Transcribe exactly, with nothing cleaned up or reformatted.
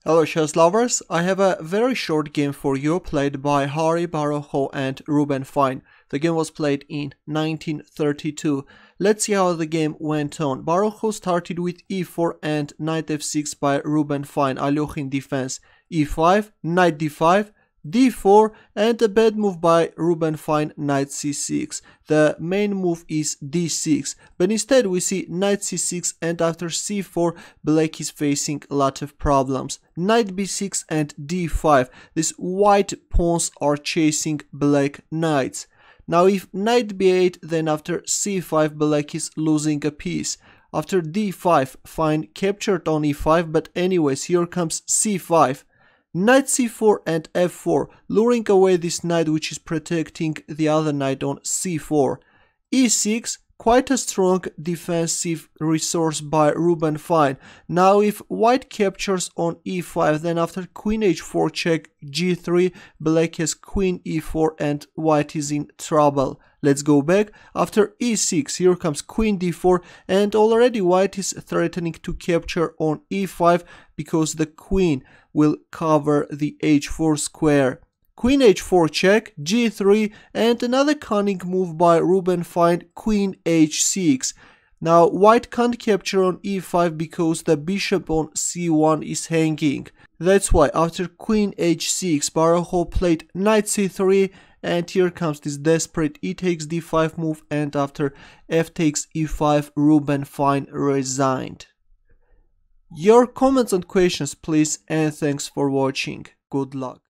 Hello chess lovers, I have a very short game for you played by Harry Barujo and Ruben Fine. The game was played in nineteen thirty-two. Let's see how the game went on. Barujo started with e four and knight f six by Ruben Fine, Alyoshin defense, e five, knight d five, d four, and a bad move by Ruben Fine, knight c six. The main move is d six, but instead we see knight c six, and after c four black is facing a lot of problems. Knight b six and d five. These white pawns are chasing black knights. Now if knight b eight, then after c five black is losing a piece. After d five, Fine captured on e five, but anyways here comes c five. Knight c four and f four, luring away this knight which is protecting the other knight on c four. e six, quite a strong defensive resource by Ruben Fine. Now if white captures on e five, then after queen h four check g three, black has queen e four and white is in trouble. Let's go back. After e six, here comes queen d four, and already white is threatening to capture on e five because the queen will cover the h four square. Queen h four check, g three, and another cunning move by Ruben Fine, queen h six. Now white can't capture on e five because the bishop on c one is hanging. That's why after queen h six, Barujo played knight c three, and here comes this desperate e takes d five move, and after f takes e five, Ruben Fine resigned. Your comments and questions please, and thanks for watching. Good luck.